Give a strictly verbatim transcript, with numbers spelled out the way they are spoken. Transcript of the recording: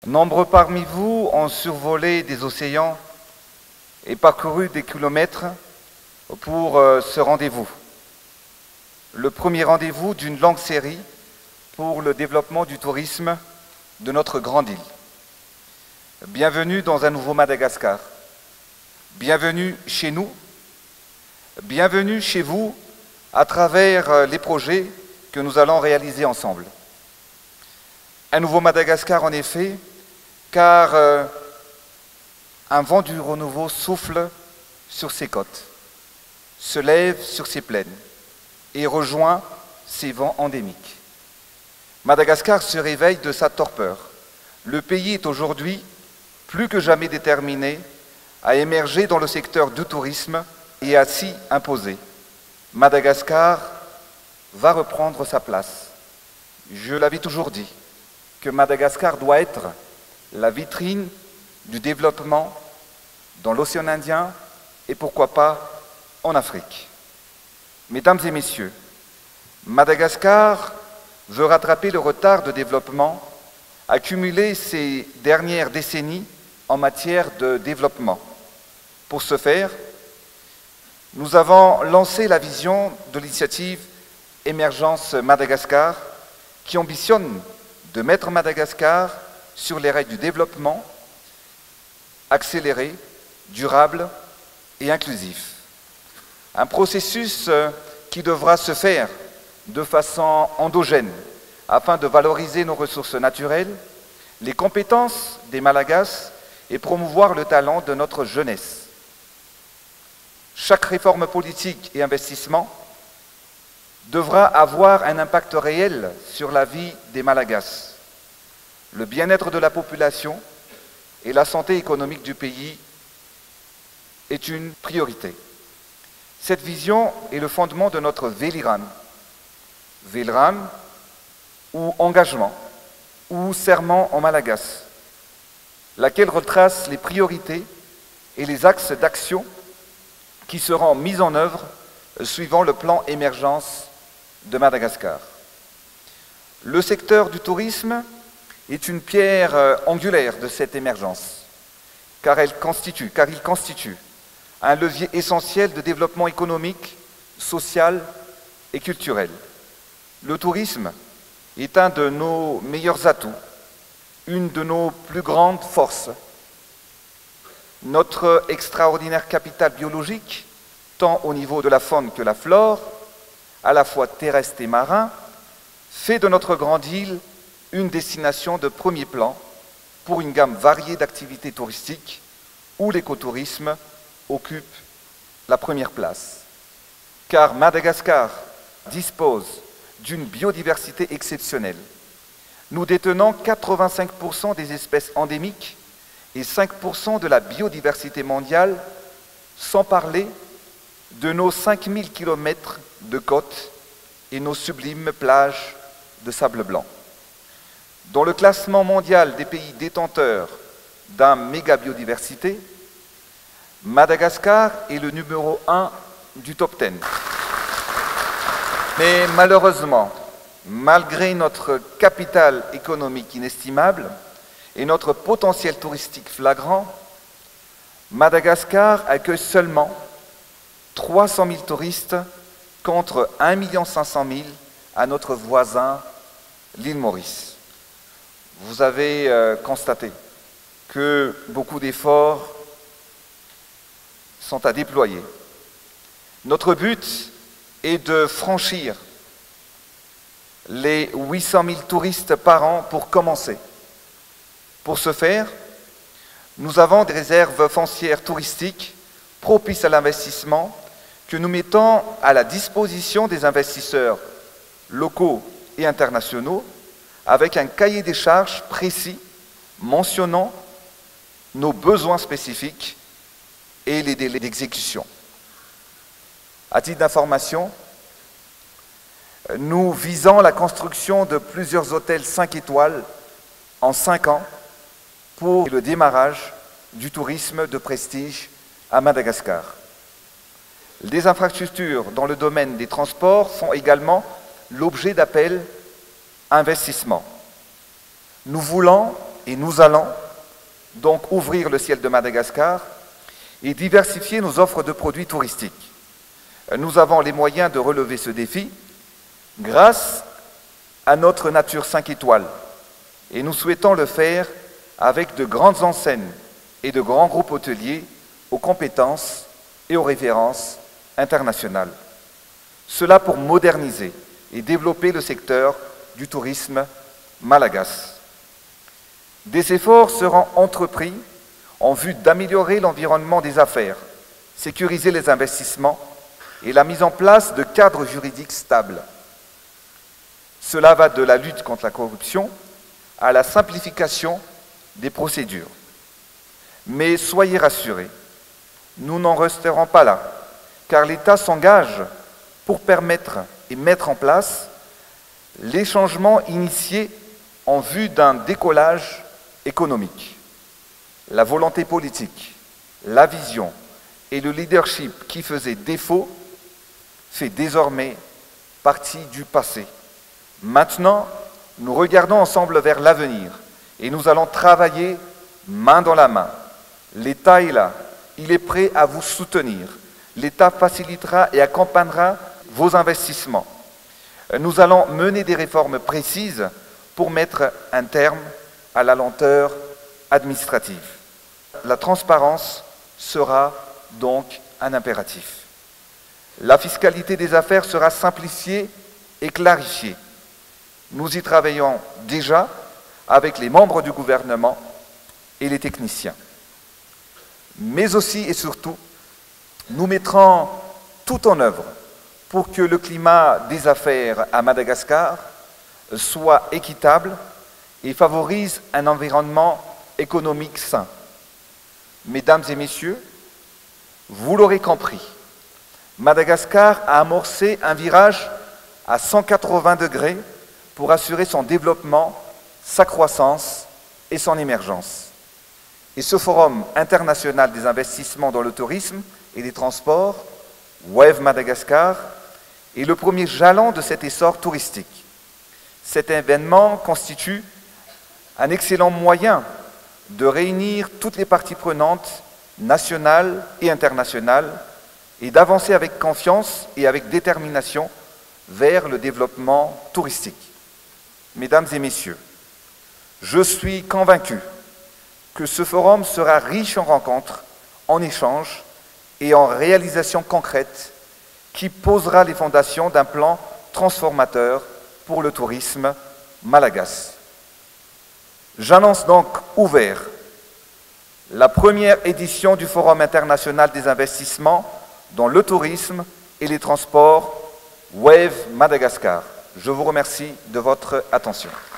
Nombreux parmi vous ont survolé des océans et parcouru des kilomètres pour ce rendez-vous. Le premier rendez-vous d'une longue série pour le développement du tourisme de notre grande île. Bienvenue dans un nouveau Madagascar. Bienvenue chez nous. Bienvenue chez vous à travers les projets que nous allons réaliser ensemble. Un nouveau Madagascar en effet, car euh, un vent du renouveau souffle sur ses côtes, se lève sur ses plaines et rejoint ses vents endémiques. Madagascar se réveille de sa torpeur. Le pays est aujourd'hui plus que jamais déterminé à émerger dans le secteur du tourisme et à s'y imposer. Madagascar va reprendre sa place. Je l'avais toujours dit, que Madagascar doit être la vitrine du développement dans l'océan Indien et pourquoi pas en Afrique. Mesdames et messieurs, Madagascar veut rattraper le retard de développement accumulé ces dernières décennies en matière de développement. Pour ce faire, nous avons lancé la vision de l'initiative Émergence Madagascar qui ambitionne de mettre Madagascar sur les rails du développement accéléré, durable et inclusif. Un processus qui devra se faire de façon endogène afin de valoriser nos ressources naturelles, les compétences des Malagasy et promouvoir le talent de notre jeunesse. Chaque réforme politique et investissement devra avoir un impact réel sur la vie des Malagasy. Le bien-être de la population et la santé économique du pays est une priorité. Cette vision est le fondement de notre Veliran. Veliran, ou engagement, ou serment en malagasy, laquelle retrace les priorités et les axes d'action qui seront mis en œuvre suivant le plan émergence de Madagascar. Le secteur du tourisme est une pierre angulaire de cette émergence, car, elle constitue, car il constitue un levier essentiel de développement économique, social et culturel. Le tourisme est un de nos meilleurs atouts, une de nos plus grandes forces. Notre extraordinaire capital biologique, tant au niveau de la faune que la flore, à la fois terrestre et marin, fait de notre grande île une destination de premier plan pour une gamme variée d'activités touristiques où l'écotourisme occupe la première place. Car Madagascar dispose d'une biodiversité exceptionnelle. Nous détenons quatre-vingt-cinq pour cent des espèces endémiques et cinq pour cent de la biodiversité mondiale, sans parler de nos cinq mille kilomètres de côtes et nos sublimes plages de sable blanc. Dans le classement mondial des pays détenteurs d'un méga biodiversité, Madagascar est le numéro un du top dix. Mais malheureusement, malgré notre capital économique inestimable et notre potentiel touristique flagrant, Madagascar accueille seulement trois cent mille touristes contre un million cinq cent mille à notre voisin, l'île Maurice. Vous avez euh, constaté que beaucoup d'efforts sont à déployer. Notre but est de franchir les huit cent mille touristes par an pour commencer. Pour ce faire, nous avons des réserves foncières touristiques propices à l'investissement que nous mettons à la disposition des investisseurs locaux et internationaux avec un cahier des charges précis mentionnant nos besoins spécifiques et les délais d'exécution. À titre d'information, nous visons la construction de plusieurs hôtels cinq étoiles en cinq ans pour le démarrage du tourisme de prestige à Madagascar. Les infrastructures dans le domaine des transports font également l'objet d'appels à investissement. Nous voulons et nous allons donc ouvrir le ciel de Madagascar et diversifier nos offres de produits touristiques. Nous avons les moyens de relever ce défi grâce à notre nature cinq étoiles et nous souhaitons le faire avec de grandes enseignes et de grands groupes hôteliers aux compétences et aux références internationales. Cela pour moderniser et développer le secteur du tourisme malagasy. Des efforts seront entrepris en vue d'améliorer l'environnement des affaires, sécuriser les investissements et la mise en place de cadres juridiques stables. Cela va de la lutte contre la corruption à la simplification des procédures. Mais soyez rassurés, nous n'en resterons pas là, car l'État s'engage pour permettre et mettre en place les changements initiés en vue d'un décollage économique. La volonté politique, la vision et le leadership qui faisaient défaut fait désormais partie du passé. Maintenant, nous regardons ensemble vers l'avenir et nous allons travailler main dans la main. L'État est là, il est prêt à vous soutenir. L'État facilitera et accompagnera vos investissements. Nous allons mener des réformes précises pour mettre un terme à la lenteur administrative. La transparence sera donc un impératif. La fiscalité des affaires sera simplifiée et clarifiée. Nous y travaillons déjà avec les membres du gouvernement et les techniciens. Mais aussi et surtout, nous mettrons tout en œuvre pour que le climat des affaires à Madagascar soit équitable et favorise un environnement économique sain. Mesdames et messieurs, vous l'aurez compris, Madagascar a amorcé un virage à cent quatre-vingts degrés pour assurer son développement, sa croissance et son émergence. Et ce Forum international des investissements dans le tourisme et les transports, WEV Madagascar, est le premier jalon de cet essor touristique. Cet événement constitue un excellent moyen de réunir toutes les parties prenantes nationales et internationales et d'avancer avec confiance et avec détermination vers le développement touristique. Mesdames et messieurs, je suis convaincu que ce forum sera riche en rencontres, en échanges et en réalisations concrètes qui posera les fondations d'un plan transformateur pour le tourisme malagasy. J'annonce donc ouvert la première édition du Forum international des investissements dans le tourisme et les transports WEV Madagascar. Je vous remercie de votre attention.